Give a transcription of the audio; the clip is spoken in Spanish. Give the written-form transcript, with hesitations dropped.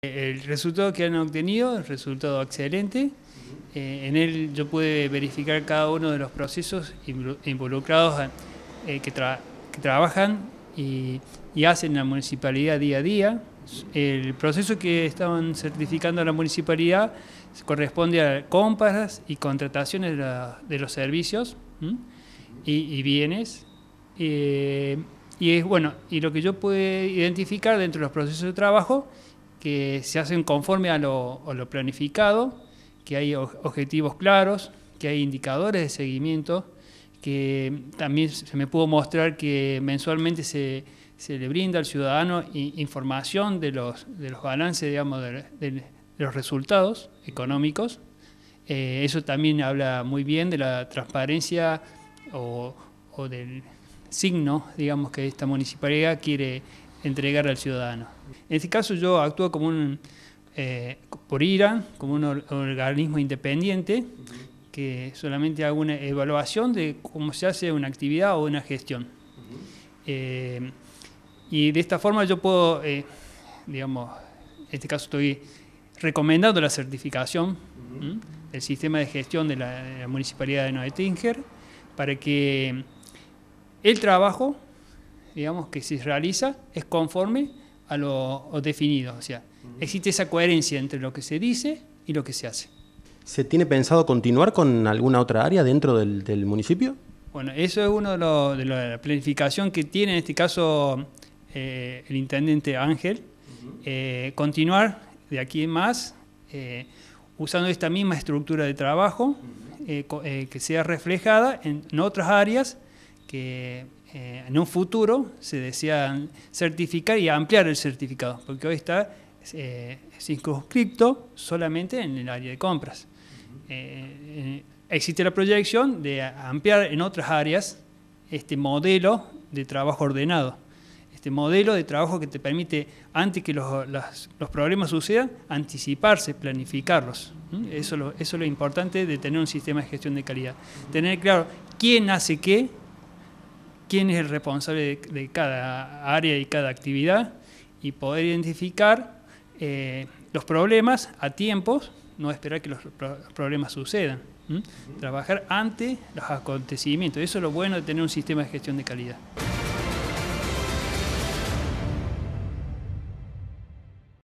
El resultado que han obtenido es un resultado excelente. En él yo pude verificar cada uno de los procesos involucrados que trabajan y hacen en la municipalidad día a día. El proceso que estaban certificando en la municipalidad corresponde a compras y contrataciones de los servicios y bienes. Y lo que yo pude identificar dentro de los procesos de trabajo, que se hacen conforme a lo planificado, que hay objetivos claros, que hay indicadores de seguimiento, que también se me pudo mostrar que mensualmente se le brinda al ciudadano información de los balances, digamos, de los resultados económicos. Eso también habla muy bien de la transparencia o del signo, digamos, que esta municipalidad quiere entregar al ciudadano. En este caso yo actúo como por IRA, como un organismo independiente que solamente hago una evaluación de cómo se hace una actividad o una gestión. Y de esta forma yo puedo, digamos, en este caso estoy recomendando la certificación del sistema de gestión de la Municipalidad de Noé Tinger para que el trabajo, digamos, que se realiza es conforme a lo definido. O sea, existe esa coherencia entre lo que se dice y lo que se hace. ¿Se tiene pensado continuar con alguna otra área dentro del municipio? Bueno, eso es uno de la planificación que tiene en este caso el intendente Ángel. Continuar de aquí en más usando esta misma estructura de trabajo que sea reflejada en otras áreas que en un futuro se desean certificar y ampliar el certificado, porque hoy está circunscripto solamente en el área de compras. Existe la proyección de ampliar en otras áreas este modelo de trabajo ordenado, este modelo de trabajo que te permite, antes que los problemas sucedan, anticiparse, planificarlos. Eso es lo importante de tener un sistema de gestión de calidad. Tener claro quién hace qué, quién es el responsable de cada área y cada actividad y poder identificar los problemas a tiempos, no esperar que los problemas sucedan. Trabajar ante los acontecimientos. Eso es lo bueno de tener un sistema de gestión de calidad.